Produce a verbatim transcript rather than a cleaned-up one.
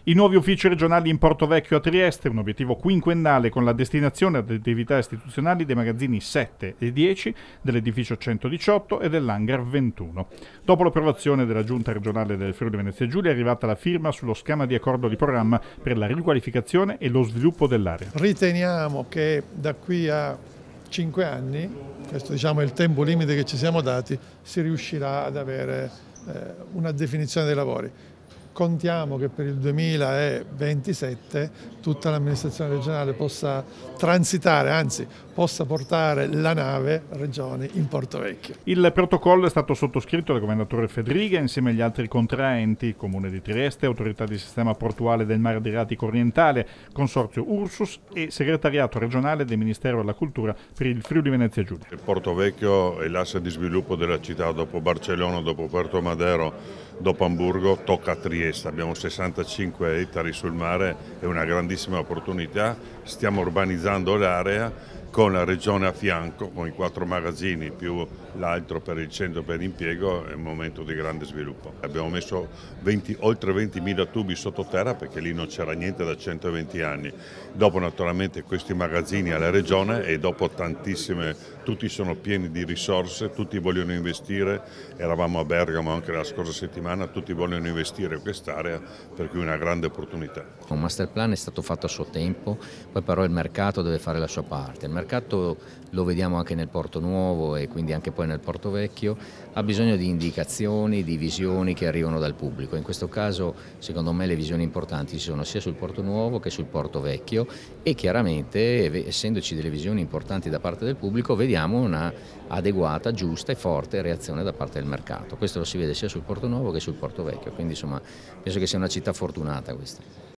I nuovi uffici regionali in Porto Vecchio a Trieste, un obiettivo quinquennale con la destinazione ad attività istituzionali dei magazzini sette e dieci dell'edificio centodiciotto e dell'hangar ventuno. Dopo l'approvazione della Giunta regionale del Friuli Venezia Giulia è arrivata la firma sullo schema di accordo di programma per la riqualificazione e lo sviluppo dell'area. Riteniamo che da qui a cinque anni, questo diciamo è il tempo limite che ci siamo dati, si riuscirà ad avere eh, una definizione dei lavori. Contiamo che per il duemilaventisette tutta l'amministrazione regionale possa transitare, anzi possa portare la nave regione in Porto Vecchio. Il protocollo è stato sottoscritto dal governatore Fedriga insieme agli altri contraenti, Comune di Trieste, Autorità di Sistema Portuale del Mar Adriatico Orientale, Consorzio Ursus e Segretariato regionale del Ministero della Cultura per il Friuli Venezia Giulia. Porto Vecchio è l'asse di sviluppo della città, dopo Barcellona, dopo Puerto Madero, dopo Amburgo, tocca a Trieste. Abbiamo sessantacinque ettari sul mare, è una grandissima opportunità, stiamo urbanizzando l'area con la regione a fianco, con i quattro magazzini più l'altro per il centro per l'impiego, è un momento di grande sviluppo. Abbiamo messo venti, oltre ventimila tubi sottoterra perché lì non c'era niente da centoventi anni. Dopo naturalmente questi magazzini alla regione e dopo tantissime, tutti sono pieni di risorse, tutti vogliono investire, eravamo a Bergamo anche la scorsa settimana, tutti vogliono investire in quest'area, per cui è una grande opportunità. Un master plan è stato fatto a suo tempo, poi però il mercato deve fare la sua parte. Il mercato lo vediamo anche nel Porto Nuovo e quindi anche poi nel Porto Vecchio, ha bisogno di indicazioni, di visioni che arrivano dal pubblico. In questo caso secondo me le visioni importanti ci sono sia sul Porto Nuovo che sul Porto Vecchio e chiaramente essendoci delle visioni importanti da parte del pubblico vediamo una adeguata, giusta e forte reazione da parte del mercato. Questo lo si vede sia sul Porto Nuovo che sul Porto Vecchio, quindi insomma penso che sia una città fortunata questa.